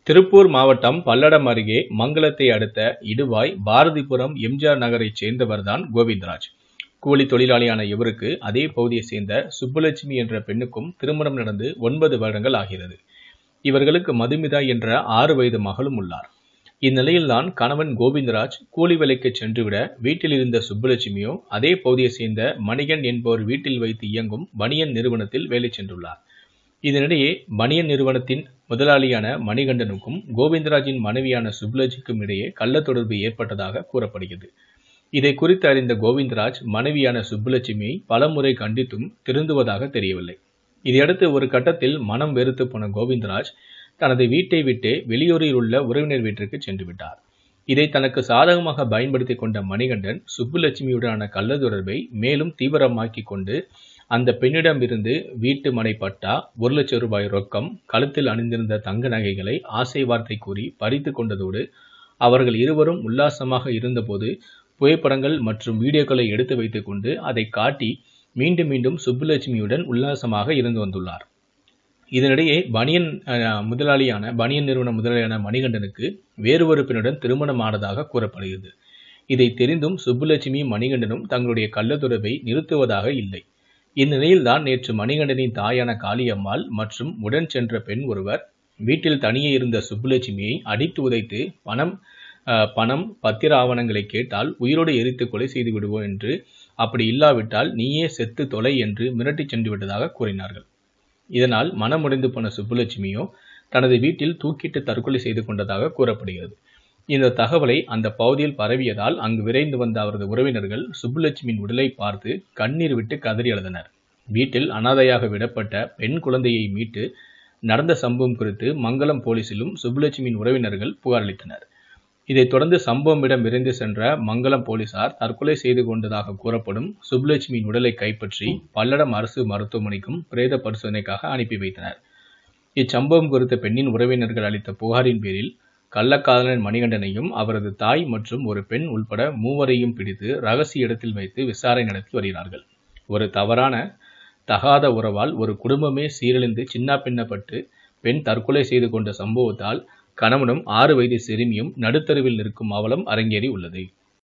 திருப்பூர் மாவட்டம் பல்லடம் அருகே மங்களத்தை அடுத்த இடுவாய் பாரதிபுரம் எம்ஜிஆர் நகரைச் சேர்ந்தவர்தான் கோவிந்தராஜ். கூலி தொழிலாளியான இவருக்கு அதே பகுதியை சேர்ந்த சுப்புலட்சுமி என்ற பெண்ணுக்கும் திருமணம் நடந்து 9 வருடங்கள் ஆகிறது. இவர்களுக்கு மதுமிதா என்ற 6 வயது மகளும் உள்ளார். இந்நிலையில்தான் கணவன் கோவிந்தராஜ் கூலி வேலைக்கு சென்றுவிட வீட்டில் இருந்த சுப்புலட்சுமியோ அதே பகுதியை சேர்ந்த மணிகன் என்பவர் வீட்டில் வைத்து இயங்கும் பனியன் நிறுவனத்தில் வேலை சென்றுள்ளார். இதனிடையே பனியன் நிறுவனத்தின் முதலாளியான மணிகண்டனுக்கும் கோவிந்தராஜின் மனைவியான சுப்புலட்சுமிக்கும் இடையே கள்ள தொடர்பு ஏற்பட்டதாக கூறப்படுகிறது. இதை குறித்து அறிந்த கோவிந்தராஜ் மனைவியான சுப்புலட்சுமியை பலமுறை கண்டித்தும் திருந்துவதாக தெரியவில்லை. இதையடுத்து ஒரு கட்டத்தில் மனம் வெறுத்து போன கோவிந்தராஜ் தனது வீட்டை விட்டு வெளியூரில் உள்ள உறவினர் வீட்டிற்கு சென்று விட்டார். இதை தனக்கு சாதகமாக பயன்படுத்தி கொண்ட மணிகண்டன் சுப்புலட்சுமியுடனான கள்ள தொடர்பை மேலும் தீவிரமாக்கி கொண்டு அந்த பெண்ணிடம் இருந்து வீட்டு மனை பட்டா, 1 லட்சம் ரூபாய் ரொக்கம், கழுத்தில் அணிந்திருந்த தங்க நகைகளை ஆசை வார்த்தை கூறி பறித்து கொண்டதோடு அவர்கள் இருவரும் உல்லாசமாக இருந்தபோது புகைப்படங்கள் மற்றும் வீடியோக்களை எடுத்து வைத்துக் கொண்டு அதை காட்டி மீண்டும் மீண்டும் சுப்புலட்சுமியுடன் உல்லாசமாக இருந்து வந்துள்ளார். இதனிடையே பனியன் நிறுவன முதலாளியான மணிகண்டனுக்கு வேறு ஒரு பெண்ணுடன் திருமணம் ஆனதாக கூறப்படுகிறது. இதை தெரிந்தும் சுப்புலட்சுமி மணிகண்டனும் தங்களுடைய கள்ள தொடர்பை நிறுத்துவதாக இல்லை. இந்நிலையில்தான் நேற்று மணிகண்டனின் தாயான காளியம்மாள் மற்றும் உடன் சென்ற பெண் ஒருவர் வீட்டில் தனியே இருந்த சுப்புலட்சுமியை அடித்து உதைத்து பணம் பத்திர ஆவணங்களை கேட்டால் உயிரோடு எரித்து கொலை செய்து விடுவோம் என்று, அப்படி இல்லாவிட்டால் நீயே செத்து தொலை என்று மிரட்டி சென்று விட்டதாக கூறினார்கள். இதனால் மனமுடைந்து போன சுப்புலட்சுமியோ தனது வீட்டில் தூக்கிட்டு தற்கொலை செய்து கொண்டதாக கூறப்படுகிறது. இந்த தகவலை அந்த பகுதியில் பரவியதால் அங்கு விரைந்து வந்த அவரது உறவினர்கள் சுப்புலட்சுமியின் உடலை பார்த்து கண்ணீர் விட்டு கதறி அழுதனர். வீட்டில் அனாதையாக விடப்பட்ட பெண் குழந்தையை மீட்டு நடந்த சம்பவம் குறித்து மங்களம் போலீசிலும் சுப்புலட்சுமியின் உறவினர்கள் புகார் அளித்தனர். இதைத் தொடர்ந்து சம்பவம் இடம் விரைந்து சென்ற மங்களம் போலீசார் தற்கொலை செய்து கொண்டதாக கூறப்படும் சுப்புலட்சுமியின் உடலை கைப்பற்றி பல்லடம் அரசு மருத்துவமனைக்கும் பிரேத பரிசோதனைக்காக அனுப்பி வைத்தனர். இச்சம்பவம் குறித்த பெண்ணின் உறவினர்கள் அளித்த புகாரின் பேரில் கள்ளக்காதலன் மணிகண்டனையும் அவரது தாய் மற்றும் ஒரு பெண் உள்பட 3வரையும் பிடித்து ரகசிய இடத்தில் வைத்து விசாரணை நடத்தி வருகிறார்கள். ஒரு தகாத உறவால் ஒரு குடும்பமே சீரழிந்து சின்னாபின்னப்பட்டு பெண் தற்கொலை செய்து கொண்ட சம்பவத்தால் கணவனும் 6 வயது சிறுமியும் நடுத்தருவில் நிற்கும் அவலம் அரங்கேறி உள்ளது.